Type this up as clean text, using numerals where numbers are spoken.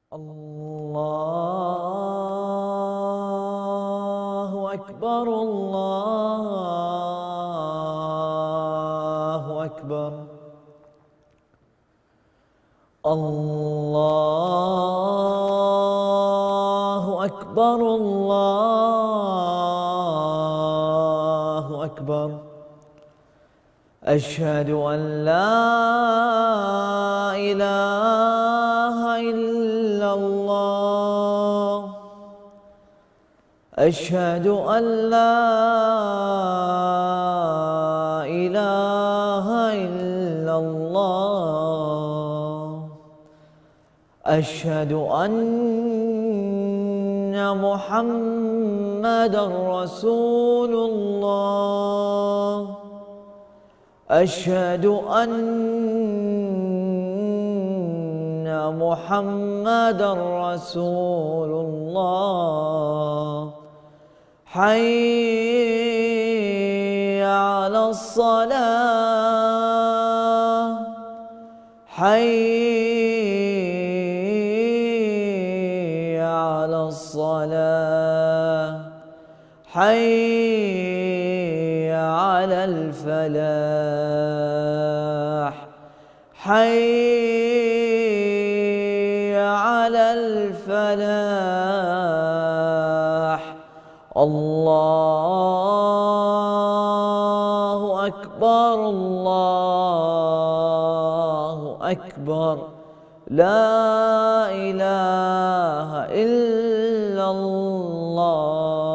الله أكبر الله أكبر الله أكبر الله أكبر أشهد أن لا إله إلا الله أشهد أن لا إله إلا الله أشهد أن محمدًا رسول الله أشهد أن محمدًا رسول الله حي على الصلاة حي على الصلاة حي على الفلاح حي على الفلاح الله أكبر الله أكبر لا إله إلا الله